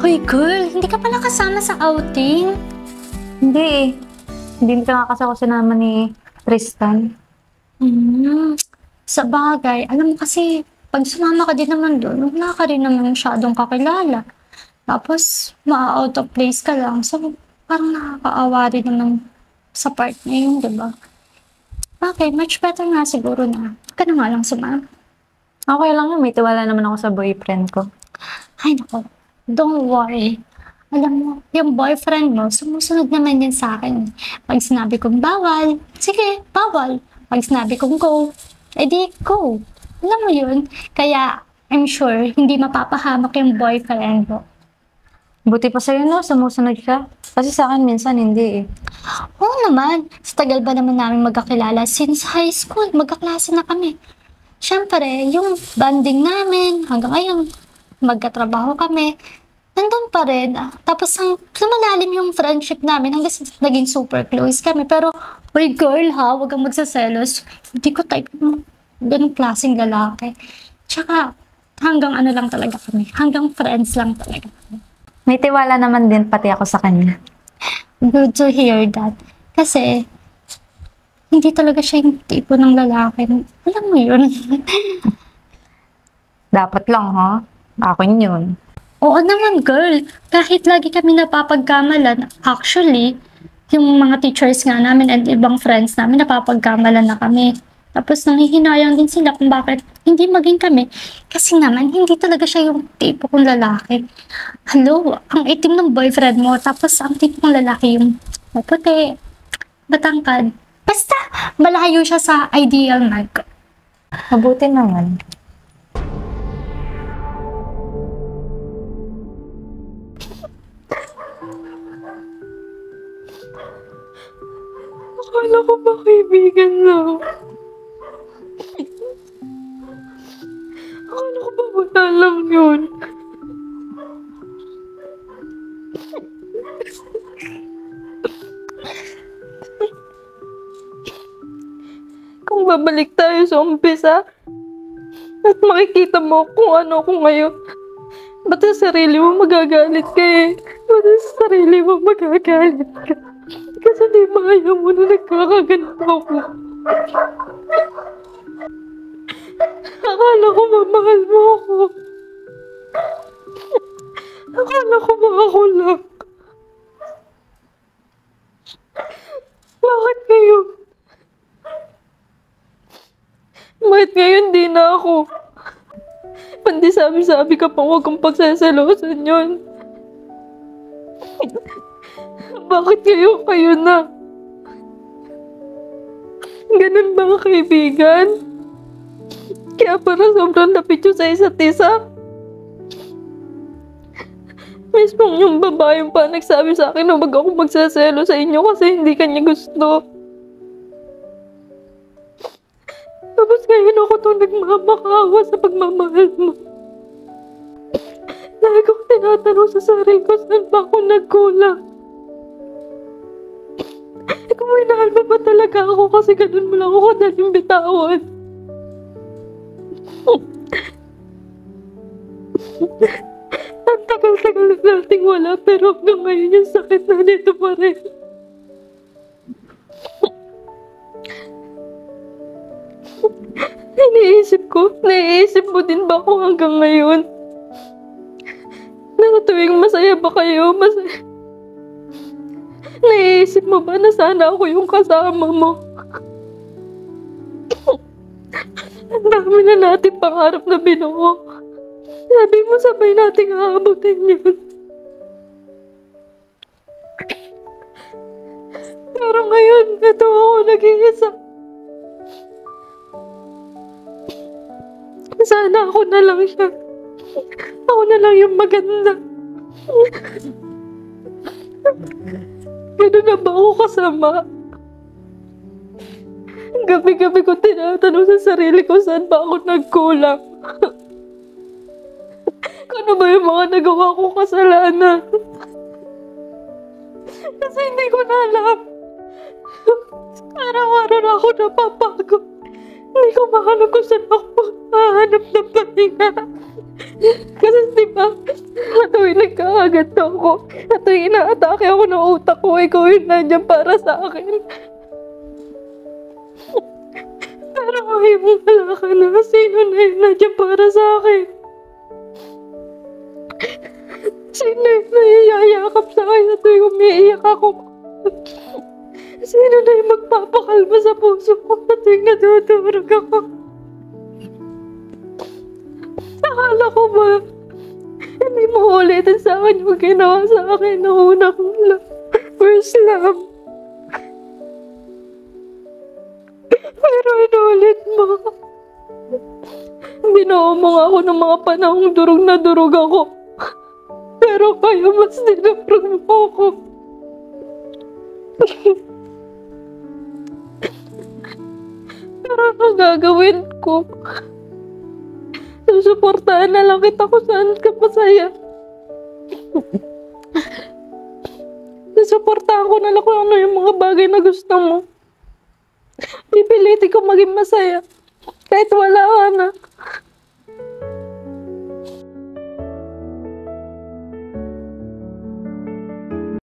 Hoy girl, hindi ka pala kasama sa outing? Hindi eh. Hindi ka nga kasi ako sinama ni Tristan. Hmm, sa bagay, alam mo kasi, pag sumama ka din naman doon, wala ka rin naman masyadong kakilala. Tapos, ma-out of place ka lang. So, parang nakakaawa rin naman sa part na yun, di ba? Okay, much better nga siguro na. Huwag ka na nga lang sumama. Okay lang yun, may tiwala naman ako sa boyfriend ko. Ay, nako. Don't worry. Alam mo, yung boyfriend mo, sumusunod naman yan sa akin. Pag sinabi kong bawal, sige, bawal. Pag sinabi kong go, edi go. Alam mo yun? Kaya, I'm sure, hindi mapapahamak yung boyfriend mo. Buti pa sa'yo no, sumusunod ka. Kasi sa akin minsan hindi eh. Oo naman, sa tagal ba naman namin magkakilala since high school, magkaklase na kami. Siyempre, yung banding namin, hanggang ngayon, magkatrabaho kami, nandun pa rin. Tapos, lumalalim yung friendship namin hanggang naging super close kami. Pero, uy girl ha, huwag kang magsaselos. Hindi ko type ng ganong klaseng lalaki. Tsaka, hanggang ano lang talaga kami. Hanggang friends lang talaga kami. May tiwala naman din pati ako sa kanya. Good to hear that. Kasi, hindi talaga siya yung tipo ng lalaki. Alam mo yun? Dapat lang ha. Akin yun. Oo naman, girl. Kahit lagi kami napapagkamalan, actually, yung mga teachers nga namin and ibang friends namin, napapagkamalan na kami. Tapos nanghihinayang din sila kung bakit hindi maging kami. Kasi naman, hindi talaga siya yung tipo kong lalaki. Hello, ang itim ng boyfriend mo, tapos ang tipo kong lalaki yung maputi, matangkad. Basta, malayo siya sa ideal man ko. Mabuti naman. Akala ko ba kaibigan lang? Akala ko ba wala lang yun? Kung babalik tayo sa umpisa at makikita mo kung ano ko ngayon, ba't sa sarili mo magagalit ka eh? Ba't sa sarili mo magagalit ka? Kasi di ba ayaw mo na nagkakaganito ako? Akala ko mamahal mo ako. Akala ko ba ako lang? Bakit ngayon? Bakit ngayon di na ako? Pandi sabi-sabi ka pa huwag kang pagsaselosan yun. Bakit kayo na? Ganun ba ang kaibigan? Kaya parang sobrang lapit yun sa isa't isa. Mismong yung babae pa nagsabi sa akin na wag ako magsaselo sa inyo kasi hindi kanya gusto. Tapos ngayon ako itong nagmamakawa sa pagmamahal mo. Lagi ko tinatanong sa sarili ko saan ba ako nagkulang. Kung minahal mo ba talaga ako kasi ganun mo lang ako daling bitawan. Ang tagal-tagal na nating wala pero hanggang ngayon yung sakit na dito pa rin. Naiisip mo din ba ako hanggang ngayon? Na tuwing masaya ba kayo? Naiisip mo ba na sana ako yung kasama mo? Ang dami na natin pangarap na binuo. Sabi mo sabay nating aabutin yun. Pero ngayon, ito ako nag-iisa. Sana ako na lang siya. Ako na lang yung maganda. Gano'n na ba ako kasama? Gabi-gabi ko tinatanong sa sarili ko saan ba ako nagkulang. Kung ano ba yung mga nagawa kong kasalanan. Kasi hindi ko na alam. Araw-araw na ako napapagod. Hindi ko mahanap kung saan ako. hahanap ng pahinga. Kasi diba, tuwing nagkakagat ako, at tuwing inaatake ako ng utak ko, ikaw yung nandyan para sa akin. Pero ngayon wala ka na, sino na yung nandyan para sa akin? Sino yung naiiyakap sa akin at tuwing umiiyak ako? Sino na yung magpapakalma sa puso ko at tuwing natutulog ako? Akala ko ba, hindi mo ulitin sa akin yung ginawa sa akin na una kong first love. Pero inulit mo. Binuo mo nga ako ng mga panahong durog na durog ako. Pero kaya mas dinurog mo ako. Pero ano gagawin ko? Susuportahan na lang kita kung saan ka masaya. Susuportahan ko na lang kung ano yung mga bagay na gusto mo. Pipilitin ko maging masaya. Kahit wala ka na.